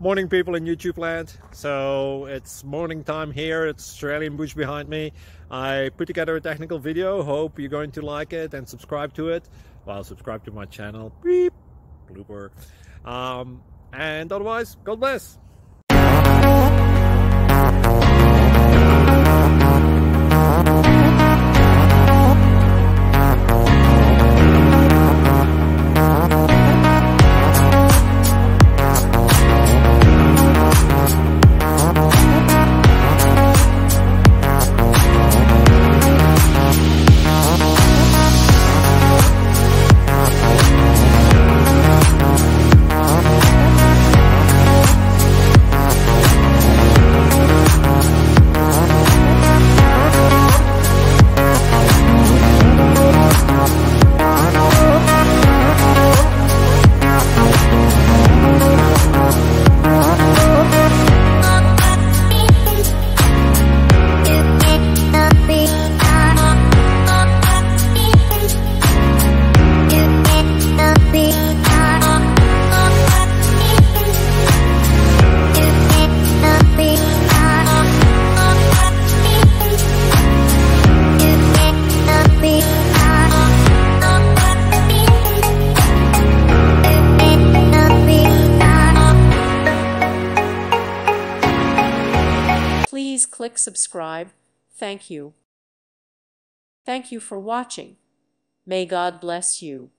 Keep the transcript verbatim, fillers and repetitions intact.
Morning, people in YouTube land. So it's morning time here. It's Australian bush behind me. I put together a technical video. Hope you're going to like it and subscribe to it. Well, subscribe to my channel. Beep. Blooper. Um, and otherwise, God bless. Please click subscribe. Thank you. Thank you for watching. May God bless you.